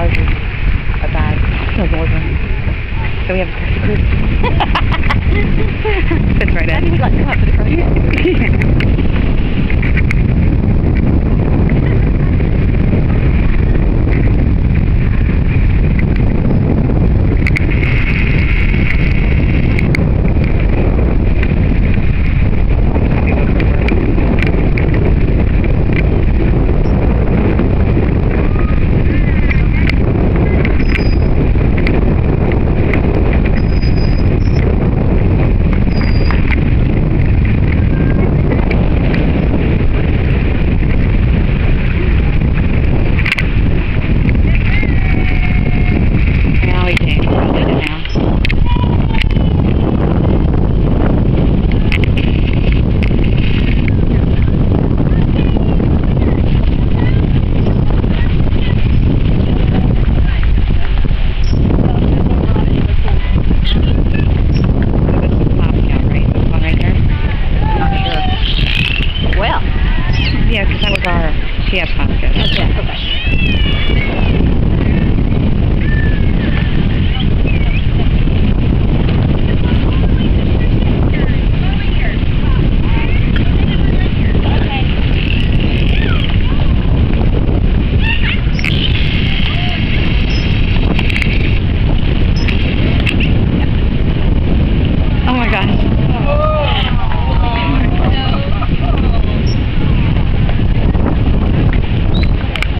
sizes are bad. No more than. So we have a test group. Fits right I in. think we'd like to have a bit of